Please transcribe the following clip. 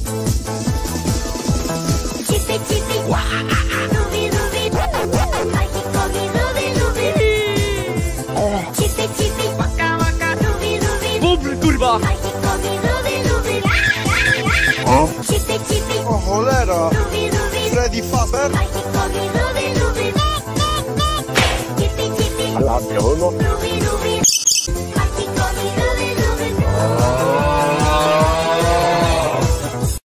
Chippy chippy, Ruby Ruby, Mikey Coggy Ruby Ruby. Chippy chippy, Waka waka, Ruby Ruby, bubr kurwa. Mikey Coggy Ruby Ruby. Chippy chippy, O cholera! Ruby Ruby, Freddy Fazbear? Mikey Coggy Ruby Ruby. Chippy chippy, Alla, Ruby Ruby.